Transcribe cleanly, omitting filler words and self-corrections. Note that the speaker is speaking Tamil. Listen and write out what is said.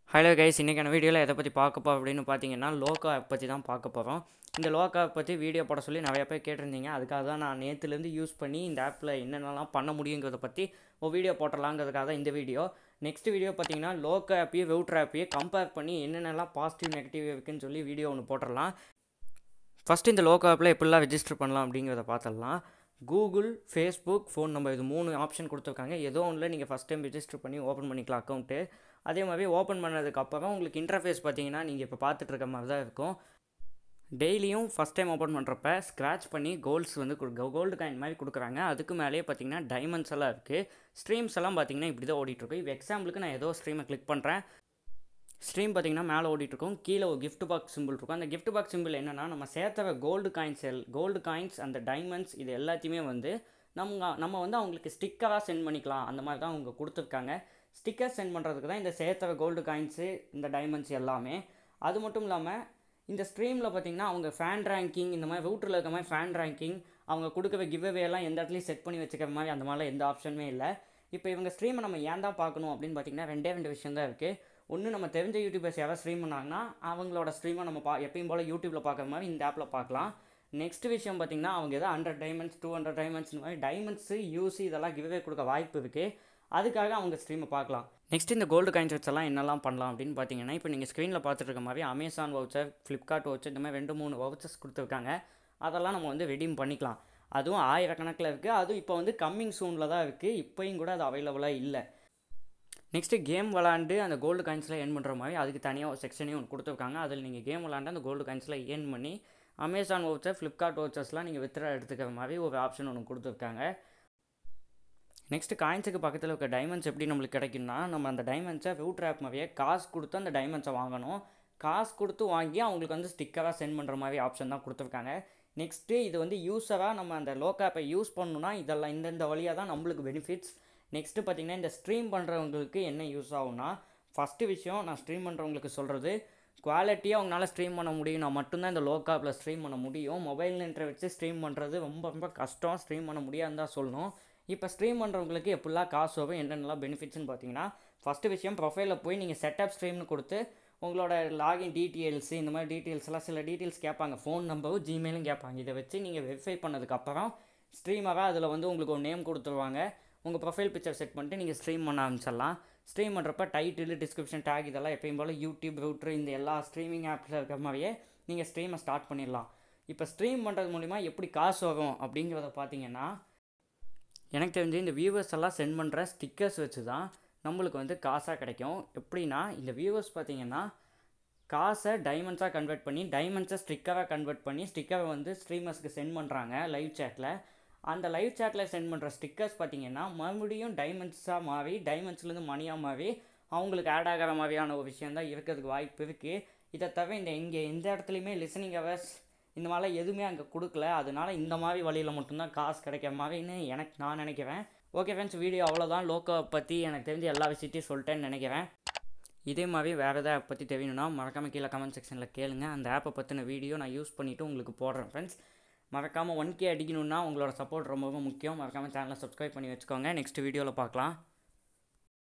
ஹலோ கைஸ், இன்றைக்கான வீடியோவில் எதை பற்றி பார்க்க அப்படின்னு பார்த்தீங்கன்னா லோக்கோ ஆப் பற்றி தான் பார்க்க போகிறோம். இந்த லோக்கோ ஆப் பற்றி வீடியோ போட சொல்லி நிறைய பேர் கேட்டிருந்தீங்க. அதுக்காக தான் நான் நேற்றுலேருந்து யூஸ் பண்ணி இந்த ஆப்பில் என்னென்னலாம் பண்ண முடியுங்கிறத பற்றி ஒரு வீடியோ போட்டலாங்கிறதுக்காக தான் இந்த வீடியோ. நெக்ஸ்ட் வீடியோ பார்த்தீங்கன்னா லோக்கோ ஆப்பையும் வெவுட்ரு ஆப்பையும் கம்பேர் பண்ணி என்னென்னலாம் பாசிட்டிவ் நெகட்டிவ் இருக்குன்னு சொல்லி வீடியோ ஒன்று போட்டுடலாம். ஃபஸ்ட்டு இந்த லோக்கோ ஆப்பில் எப்படிலாம் ரெஜிஸ்டர் பண்ணலாம் அப்படிங்கிறத பார்த்துடலாம். கூகுள், ஃபேஸ்புக், ஃபோன் நம்பர் இது 3 ஆப்ஷன் கொடுத்துருக்காங்க. ஏதோ ஒன்றில் நீங்கள் ஃபஸ்ட் டைம் ரெஜிஸ்டர் பண்ணி ஓப்பன் பண்ணிக்கலாம் அக்கௌண்ட்டு. அதே மாதிரி ஓப்பன் பண்ணதுக்கப்புறம் உங்களுக்கு இன்டர்ஃபேஸ் பார்த்தீங்கன்னா நீங்கள் இப்போ பார்த்துட்டு இருக்க மாதிரி தான் இருக்கும். டெய்லியும் ஃபஸ்ட் டைம் ஓப்பன் பண்ணுறப்ப ஸ்க்ராட்ச் பண்ணி கோல்ட்ஸ் வந்து கோல்டு காயின் மாதிரி கொடுக்குறாங்க. அதுக்கு மேலேயே பார்த்தீங்கன்னா டைமண்ட்ஸ் எல்லாம் இருக்குது. ஸ்ட்ரீம்ஸ் எல்லாம் பார்த்தீங்கன்னா இப்படி தான் ஓடிட்டுருக்கு. இப்போ எக்ஸாம்பிளுக்கு நான் ஏதோ ஸ்ட்ரீமை கிளிக் பண்ணுறேன். ஸ்ட்ரீம் பார்த்தீங்கன்னா மேலே ஓடிட்டுருக்கும். கீழே ஒரு கிஃப்ட் பாக்ஸ் சிம்பிள் இருக்கும். அந்த கிஃப்ட் பாக்ஸ் சிம்பிள் என்னென்னா நம்ம சேர்த்த கோல்டு காயின்ஸ் அந்த டைமண்ட்ஸ் இது எல்லாத்தையுமே வந்து நம்ம வந்து அவங்களுக்கு ஸ்டிக்கராக சென்ட் பண்ணிக்கலாம். அந்த மாதிரி தான் அவங்க கொடுத்துருக்காங்க. ஸ்டிக்கர் சென்ட் பண்ணுறதுக்கு தான் இந்த சேர்த்த கோல்டு காயின்ஸு இந்த டைமண்ட்ஸ் எல்லாமே. அது மட்டும் இல்லாமல் இந்த ஸ்ட்ரீமில் பார்த்திங்கன்னா அவங்க ஃபேன் ரேங்கிங் இந்த மாதிரி ரூட்டில் இருக்க மாதிரி ஃபேன் ரேங்கிங் அவங்க கொடுக்குற கிவ்அவே எல்லாம் எந்த இடத்துலையும் செட் பண்ணி வச்சுக்கிற மாதிரி அந்த மாதிரிலாம் எந்த ஆப்ஷனுமே இல்லை. இப்போ இவங்க ஸ்ட்ரீமை நம்ம ஏன் தான் பார்க்கணும் அப்படின்னு பார்த்தீங்கன்னா ரெண்டு விஷயம் தான் இருக்குது. ஒன்று, நம்ம தெரிஞ்ச யூடியூபர்ஸ் யாராவது ஸ்ட்ரீம் பண்ணாங்கன்னா அவங்களோட ஸ்ட்ரீமை நம்ம எப்பயும் போல் யூடியூப்பில் பார்க்குற மாதிரி இந்த ஆப்பில் பார்க்கலாம். நெக்ஸ்ட் விஷயம் பார்த்திங்கன்னா அவங்க ஏதோ 100 டைமண்ட்ஸ் 200 டைமண்ட்ஸ் இந்த மாதிரி டைமண்ட்ஸு யூசி இதெல்லாம் கிவ்அவே கொடுக்க வாய்ப்பு இருக்குது. அதுக்காக அவங்க ஸ்ட்ரீமை பார்க்கலாம். நெக்ஸ்ட் இந்த கோல்டு காயின்ஸ் எல்லாம் என்னெல்லாம் பண்ணலாம் அப்படின்னு பார்த்தீங்கன்னா இப்போ நீங்கள் ஸ்க்ரீனில் பார்த்துட்டு இருக்க மாதிரி அமேசான் வவுச்சர், ஃப்ளிப்கார்ட் வவுச்சர் இந்த மாதிரி 2-3 வவுச்சர்ஸ் கொடுத்துருக்காங்க. அதெல்லாம் நம்ம வந்து ரெடீம் பண்ணிக்கலாம். அதுவும் 1000 கணக்கில் இருக்குது. அதுவும் இப்போ வந்து கம்மிங் சூனில் தான் இருக்குது. இப்போயும் கூட அது அவைலபிளாக இல்லை. நெக்ஸ்ட்டு கேம் விளாண்டு அந்த கோல்டு காயின்ஸில் ஏர்ன் பண்ணுற மாதிரி அதுக்கு தனியாக ஒரு செக்ஷனையும் ஒன்று கொடுத்துருக்காங்க. அதில் நீங்கள் கேம் விளாண்டு அந்த கோல்டு காயின்ஸில் ஏர்ன் பண்ணி அமேசான் வவுச்சர், ஃப்ளிப்கார்ட் வவுச்சர்ஸ்லாம் நீங்கள் வித்ரா எடுத்துக்கிற மாதிரி ஒரு ஆப்ஷன் ஒன்று கொடுத்துருக்காங்க. நெக்ஸ்ட்டு காயின்ஸுக்கு பக்கத்தில் இருக்க டைமண்ட்ஸ் எப்படி நம்மளுக்கு கிடைக்குன்னா நம்ம அந்த டைமண்ட்ஸை வெவுட்ரு ஆப் மாதிரியே காசு கொடுத்து அந்த டைமண்ட்ஸை வாங்கணும். காசு கொடுத்து வாங்கி அவங்களுக்கு வந்து ஸ்டிக்கராக சென்ட் பண்ணுற மாதிரி ஆப்ஷன் தான் கொடுத்துருக்காங்க. நெக்ஸ்ட்டு இது வந்து யூஸராக நம்ம அந்த லோக்கோ ஆப்பை யூஸ் பண்ணணுன்னா இதெல்லாம் இந்த வழியாக தான் நம்மளுக்கு பெனிஃபிட்ஸ். நெக்ஸ்ட்டு பார்த்திங்கன்னா இந்த ஸ்ட்ரீம் பண்ணுறவங்களுக்கு என்ன யூஸ் ஆகும்னா ஃபஸ்ட்டு விஷயம் நான் ஸ்ட்ரீம் பண்ணுறவங்களுக்கு சொல்கிறது குவாலிட்டியாக அவங்களால ஸ்ட்ரீம் பண்ண முடியும்னா மட்டும்தான் இந்த லோக்கோ ஆப்பில் ஸ்ட்ரீம் பண்ண முடியும். மொபைல் நெட்டை வச்சு ஸ்ட்ரீம் பண்ணுறது ரொம்ப கஷ்டம். ஸ்ட்ரீம் பண்ண முடியாதுன்னு தான் சொல்லணும். இப்போ ஸ்ட்ரீம் பண்ணுறவங்களுக்கு எப்படிலாம் காசு வரும் என்னென்னலாம் பெனிஃபிட்ஸ்னு பார்த்தீங்கன்னா ஃபஸ்ட்டு விஷயம் ப்ரொஃபைலில் போய் நீங்கள் செட்டப் ஸ்ட்ரீம்னு கொடுத்து உங்களோட லாகின் டீட்டெயில்ஸு இந்த மாதிரி டீட்டெயில்ஸ்லாம் சில டீட்டெயில்ஸ் கேட்பாங்க. ஃபோன் நம்பரும் ஜிமெயிலும் கேட்பாங்க. இதை வச்சு நீங்கள் வெரிஃபை பண்ணதுக்கப்புறம் ஸ்ட்ரீமராக அதில் வந்து உங்களுக்கு ஒரு நேம் கொடுத்துருவாங்க. உங்கள் ப்ரொஃபைல் பிக்சர் செட் பண்ணிட்டு நீங்கள் ஸ்ட்ரீம் பண்ண ஆரம்பிச்சிடலாம். ஸ்ட்ரீம் பண்ணுறப்ப டைட்டில், டிஸ்கிரிப்ஷன், டேக் இதெல்லாம் எப்பயும் போல் யூடியூப், ரூட்ரு இந்த எல்லா ஸ்ட்ரீமிங் ஆப்ஸில் இருக்கிற மாதிரியே நீங்கள் ஸ்ட்ரீமை ஸ்டார்ட் பண்ணிடலாம். இப்போ ஸ்ட்ரீம் பண்ணுறது மூலிமா எப்படி காசு வரும் அப்படிங்கிறத பார்த்தீங்கன்னா எனக்கு தெரிஞ்சு இந்த வியூவர்ஸ் எல்லாம் சென்ட் பண்ணுற ஸ்டிக்கர்ஸ் வச்சு தான் நம்மளுக்கு வந்து காசாக கிடைக்கும். எப்படின்னா இந்த வியூவர்ஸ் பார்த்திங்கன்னா காசை டைமண்ட்ஸாக கன்வெர்ட் பண்ணி டைமண்ட்ஸை ஸ்டிக்கராக கன்வெர்ட் பண்ணி ஸ்டிக்கரை வந்து ஸ்ட்ரீமர்ஸ்க்கு சென்ட் பண்ணுறாங்க லைவ் சேட்டில். அந்த லைவ் சேட்டில் சென்ட் பண்ணுற ஸ்டிக்கர்ஸ் பார்த்திங்கன்னா மறுபடியும் டைமண்ட்ஸாக மாறி டைமண்ட்ஸ்லேருந்து மணியாக மாறி அவங்களுக்கு ஆட் ஆகிற மாதிரியான ஒரு விஷயம் தான் இருக்கிறதுக்கு வாய்ப்பு இருக்குது. இதை தவிர இங்கே எந்த இடத்துலையுமே லிசனிங் அவர்ஸ் இந்த மாதிரிலாம் எதுவுமே அங்கே கொடுக்கல. அதனால இந்த மாதிரி வழியில் மட்டும்தான் காசு கிடைக்கிற மாதிரின்னு நான் நினைக்கிறேன். ஓகே ஃப்ரெண்ட்ஸ், வீடியோ அவ்வளோதான். லோக்கோ பற்றி எனக்கு தெரிஞ்ச எல்லா விஷயத்தையும் சொல்லிட்டேன்னு நினைக்கிறேன். இதே மாதிரி வேறு எதாவது ஆப் பற்றி தெரியணும்னா மறக்காமல் கீழே கமெண்ட் செக்ஷனில் கேளுங்க. அந்த ஆப்பை பற்றின வீடியோ நான் யூஸ் பண்ணிவிட்டு உங்களுக்கு போடுறேன் ஃப்ரெண்ட்ஸ். மறக்காமல் 1K அடிக்கணுன்னா உங்களோட சப்போர்ட் ரொம்ப முக்கியம். மறக்காமல் சேனலை சப்ஸ்கிரைப் பண்ணி வச்சுக்கோங்க. நெக்ஸ்ட் வீடியோவில் பார்க்கலாம்.